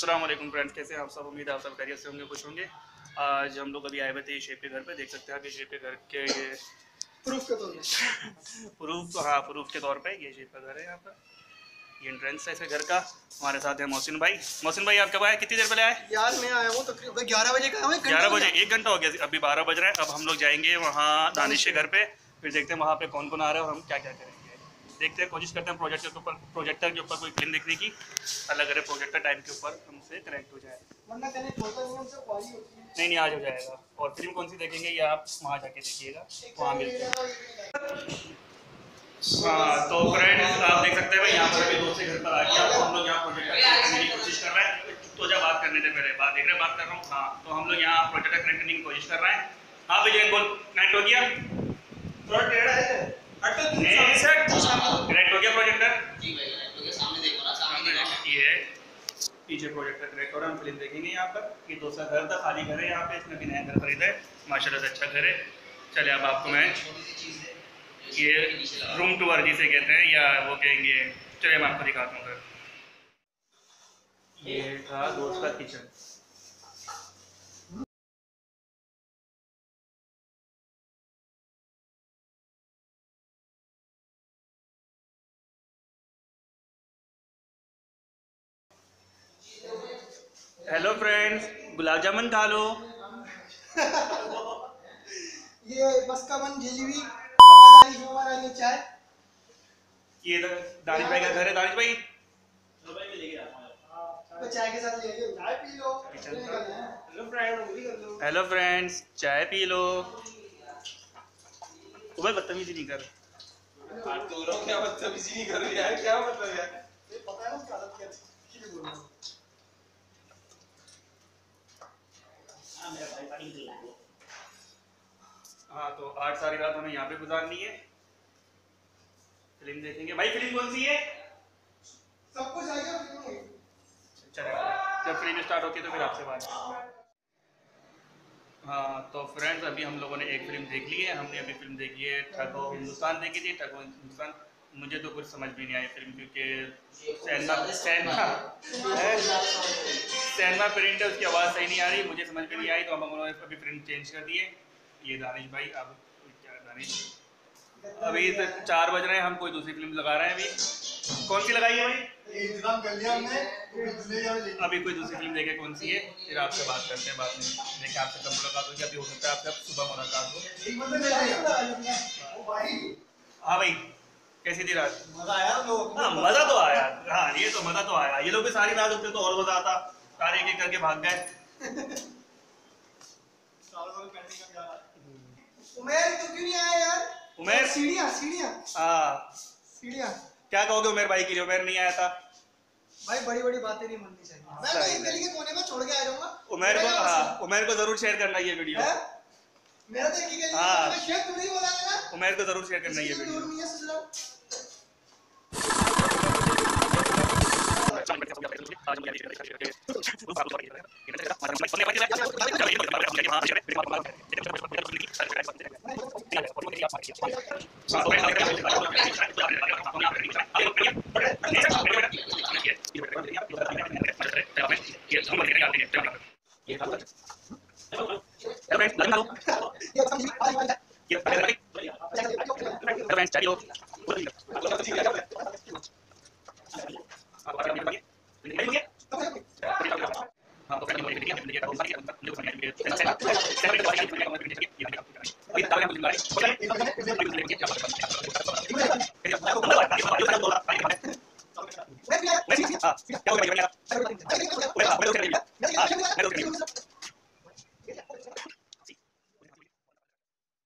अस्सलाम वालेकुम फ्रेंड्स, कैसे हैं आप सब। उम्मीद है आप सब खैरियत से होंगे, खुश होंगे। आज हम लोग अभी आए हुए थे शेप के घर पे। देख सकते हैं आप ये शेप के घर के ये प्रूफ के तौर पे प्रूफ के तौर पे ये शेप का घर है। यहाँ पर ये एंट्रेंस है इसके घर का। हमारे साथ है मोहसिन भाई। मोहसिन भाई आप कब आए, कितनी देर पहले आए? यार मैं आया हूँ तकरीबन 11 बजे का। 11 बजे, 1 घंटा हो गया, अभी 12 बज रहा है। अब हम लोग जाएंगे वहाँ दानिश के घर पे, फिर देखते हैं वहाँ पे कौन कौन आ रहा है और हम क्या क्या करेंगे। देखते हैं, कोशिश करते हैं प्रोजेक्टर के ऊपर कोई फिल्म देखने की, अलग अलग प्रोजेक्टर टाइम के ऊपर हमसे कनेक्ट हो जाए। नहीं, आज हो जाएगा। और फिल्म कौन सी देखेंगे ये आप वहाँ जाके देखिएगा, वहाँ मिलते हैं। हाँ तो फ्रेंड्स आप देख सकते हैं भाई, यहाँ पर अभी दोस्त के घर पर आ गया। तो हम लोग यहाँ प्रोजेक्टर करने की कोशिश कर रहे हैं। तो जब बात करने से पहले बात कर रहा हूँ। हाँ तो हम लोग यहाँ प्रोजेक्टर कनेक्ट करने की कोशिश कर रहे हैं। हाँ भैया बोल, कनेक्ट हो गया? थोड़ा टेढ़ा है, कनेक्ट हो गया प्रोजेक्टर? जी भाई कनेक्ट हो गया। सामने देखो ना, सामने ये पीछे प्रोजेक्टर कनेक्ट हो रहा है। हम फिल्म देखेंगे यहाँ पर। ये दोस्त का घर था, खाली घर है यहाँ पे, इसने भी नया घर खरीदा है, माशाल्लाह से अच्छा घर है। चलिए अब आपको मैं ये रूम टूर जिसे कहते हैं या वो कहेंगे, चलिए मैं आपको दिखाता हूँ घर। ये था दोस्त का kitchen. Hello friends, gulab jamun खा लो। ये बस का मन जलेबी चाय। ये दानिश भाई का घर है। दानिश भाई चाय के साथ ले चाय पी लो। हेलो फ्रेंड्स, चाय पी लो। भाई बदतमीजी नहीं कर। क्या बदतमीजी नहीं कर रही है, क्या मतलब है? पता है ना उसकी आदत क्या थी। हाँ तो आज सारी रात हमें यहाँ पे गुजारनी है। फिल्म देखेंगे भाई। फिल्म कौन सी है? सब कुछ आ गया। चलेगा, जब फिल्म स्टार्ट होती है तो फिर आपसे बात। हाँ तो फ्रेंड्स अभी हम लोगों ने एक फिल्म देख ली है। हमने अभी फिल्म देखी है ठगो हिंदुस्तान देखी थी। ठगो हिंदुस्तान मुझे तो कुछ समझ भी नहीं आई फिल्म, क्योंकि सैनमा प्रिंट है, उसकी आवाज़ सही नहीं आ रही, मुझे समझ में नहीं आई। तो हम लोगों ने अभी प्रिंट चेंज कर दिए। ये दानिश भाई, अब क्या दानिश, अभी तो 4 बज रहे हैं, हम कोई दूसरी फिल्म लगा रहे हैं। अभी कौन सी लगाई है भाई? इंतजाम कर लिया हमने। अभी कोई दूसरी फिल्म देखे कौन सी है, फिर आपसे बात करते हैं। बाद में देखें आपसे कब मुलाकात होगी। अभी हो सकता है आपसे सुबह मुलाकात हो। हाँ भाई कैसी थी रात? मजा आया लोग। हाँ मजा तो आया। हाँ ये तो मजा तो आया। ये लोग भी सारी रात उठते तो और मजा आता, सारे एक एक करके भाग गए। उमेर तू क्यों नहीं आया यार? उमेर सीढ़ियाँ हाँ सीढ़ियाँ क्या कहोगे उमेर भाई के लिए? उमेर नहीं आया था भाई, बड़ी बड़ी बातें नहीं बननी चाहिए। मैं तो एक गली के कोने में छोड़ के आ जाऊंगा उमेर को। हाँ उमेर को जरूर शेयर करना ये वीडियो। मेरा तो एक ही गली हाँ। है, शेयर थोड़ी बोला है ना। उमेर को जरूर शेयर करना ये वीडियो।